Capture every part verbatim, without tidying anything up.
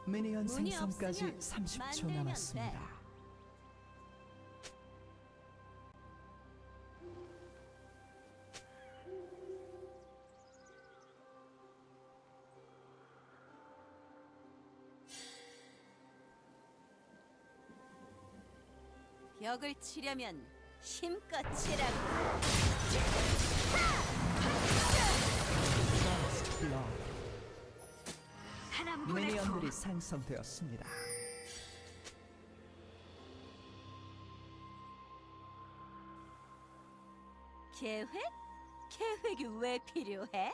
미니언 문이 생성까지 없으면 삼십 초 만들면 남았습니다. 돼. 벽을 치려면 힘껏 치라고. 사람 보내고. 미니언들이 생성되었습니다. 계획? 계획이 왜 필요해?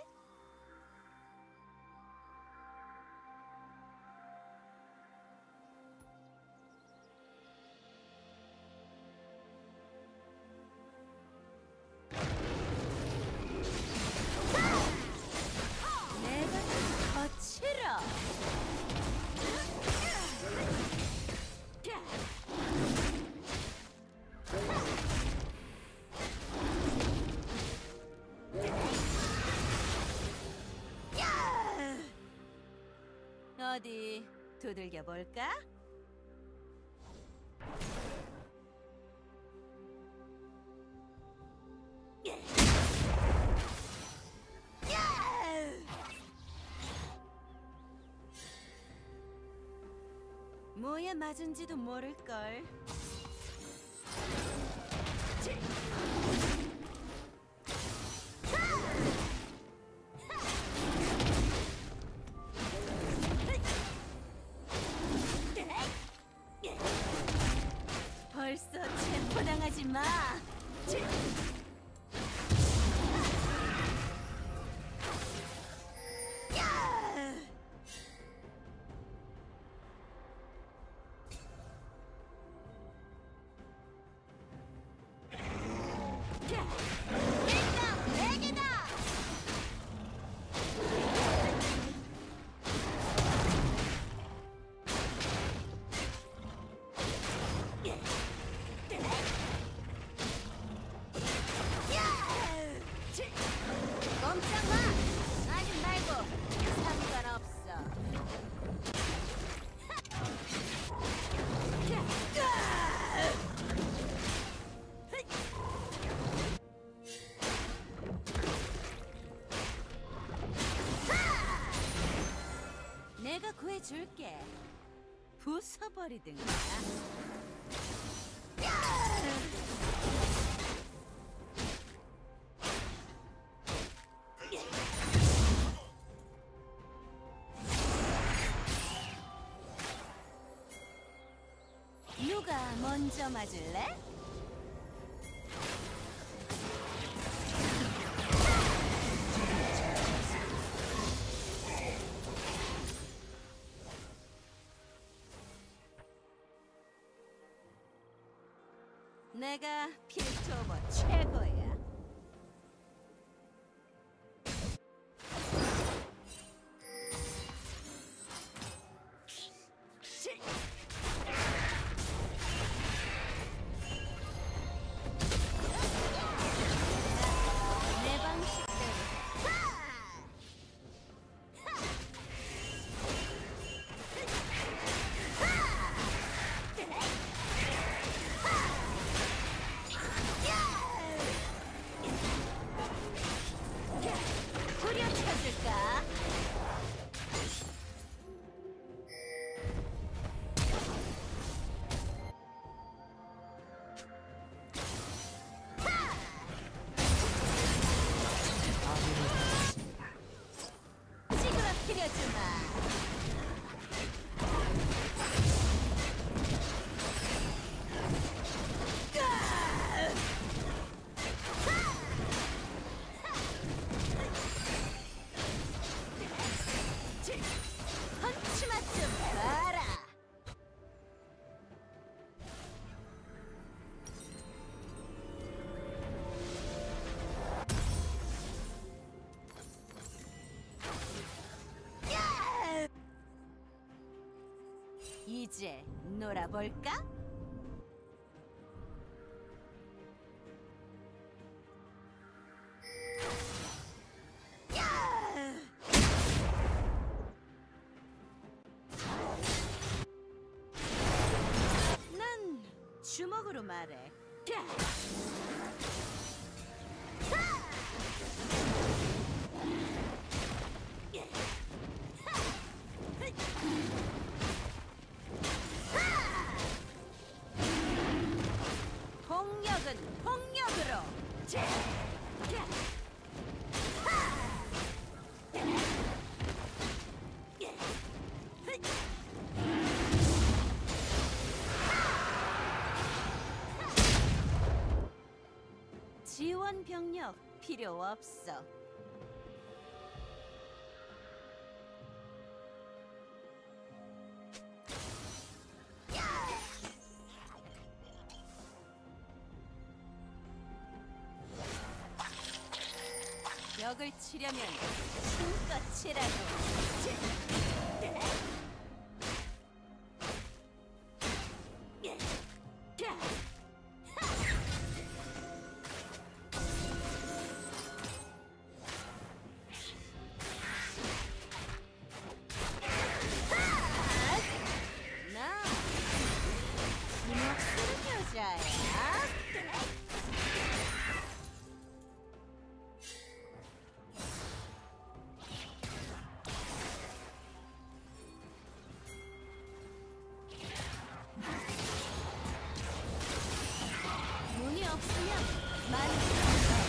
내가 더 치러. 어디 두들겨 볼까? 뭐에 맞은지도 모를걸. 벌써 체포당하지 마. 일당 내게다. 꼼짝 마! 아니 말고 상관없어. 내가 구해줄게. 부숴버리든가. 누가 먼저 맞을래? 내가 필토버 최고야. 내 방식대로. 후려쳐줄까? 찌그러뜨려주마. 펀치맛 좀 봐라. 이제 놀아볼까? 주먹으로 말해. 폭력은 폭력으로. 지원 병력 필요 없어. 벽을 치려면 힘껏 치라고. 나 주먹 쓰는 여자야. 문이 없으면 만.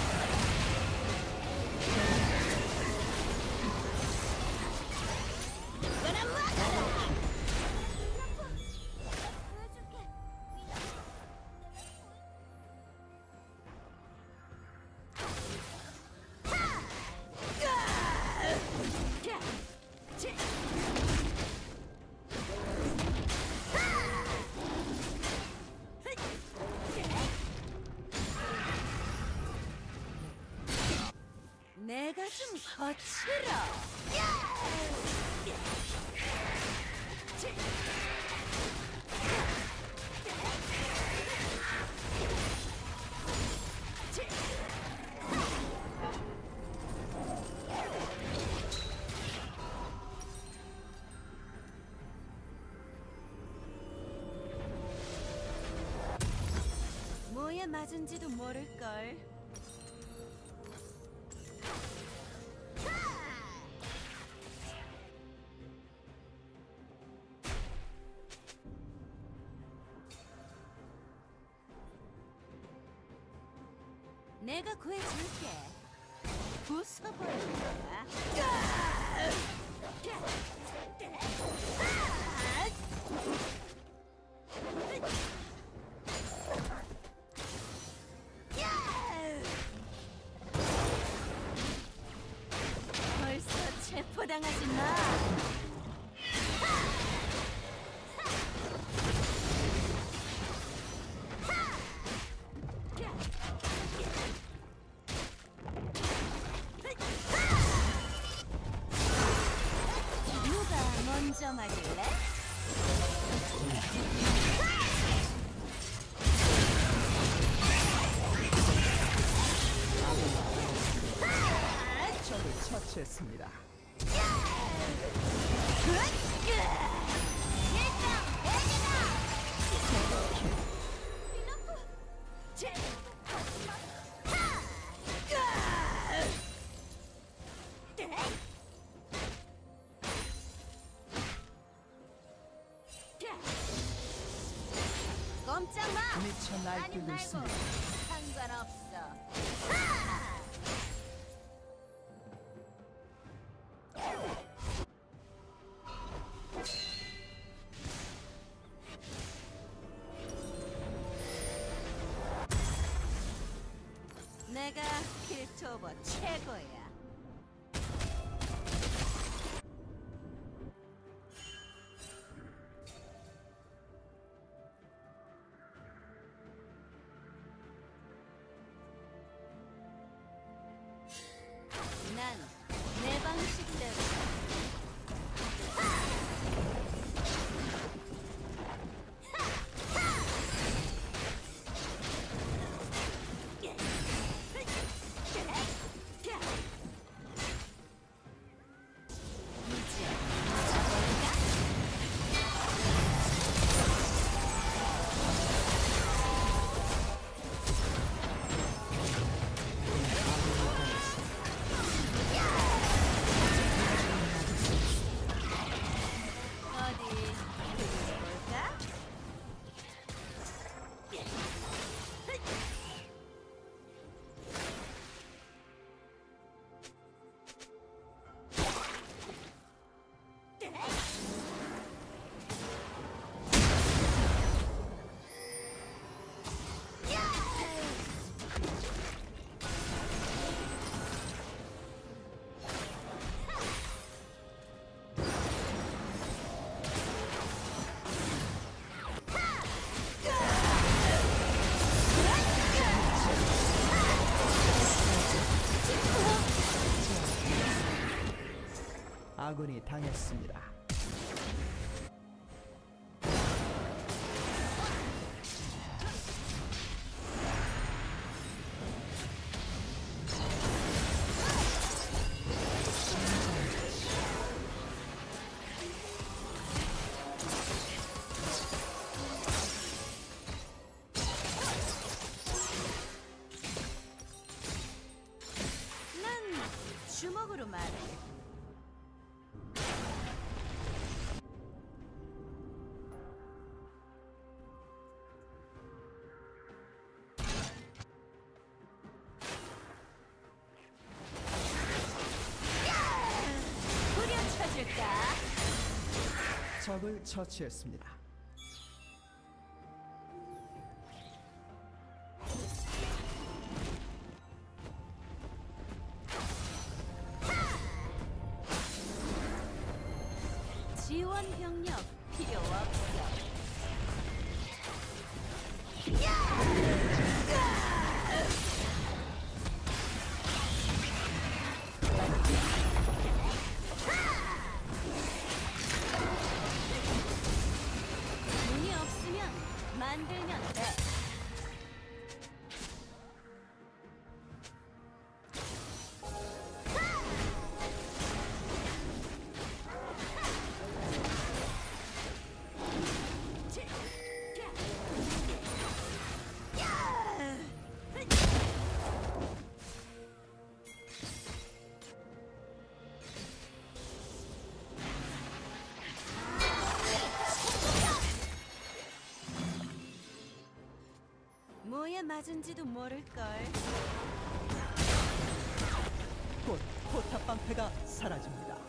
내가 좀 거칠어. 뭐에 맞은지도 모를걸. 내가 구해줄게. 부숴버릴 거야. 벌써 체포당하지 마. 누가 먼저 맞을래? 적을 처치했습니다. 꼼짝 마. 미쳐 날뛰고 있습니다. 상관없어. 내가 킬토버 최고야. 난 내 방식대로. 아군이 당했습니다. 난 주먹으로 말해. 부려쳐줄까? 적을 처치했습니다. 지원 병력 필요 없어. 돈이 없으면 만들면 돼. 뭐에 맞은지도 모를걸. 곧 포탑 방패가 사라집니다.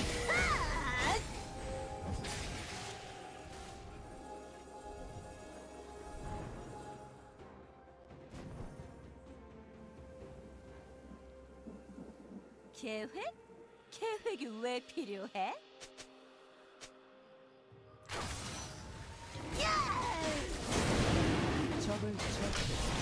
계획? 계획이 왜 필요해? 적을 처치했습니다.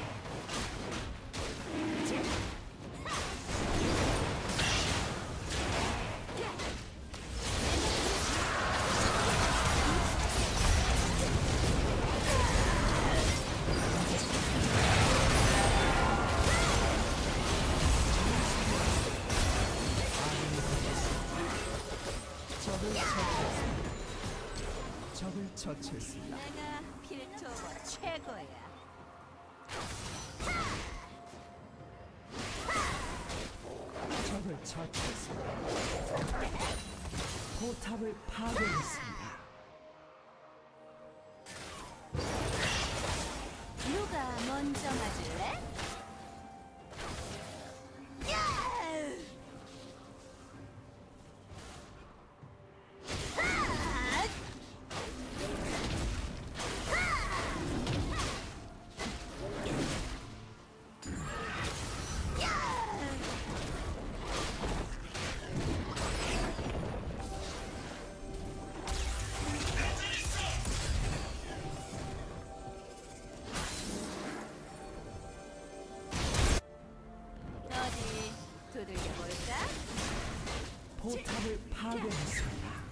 적을 처치했습니다. 적을 처치했습니다. 내가 필토버 최고야. 적을 처치했습니다. 포탑을 파괴했습니다. 누가 먼저 맞을래? 어디 두들겨 볼까? 포탑을 파괴했습니다.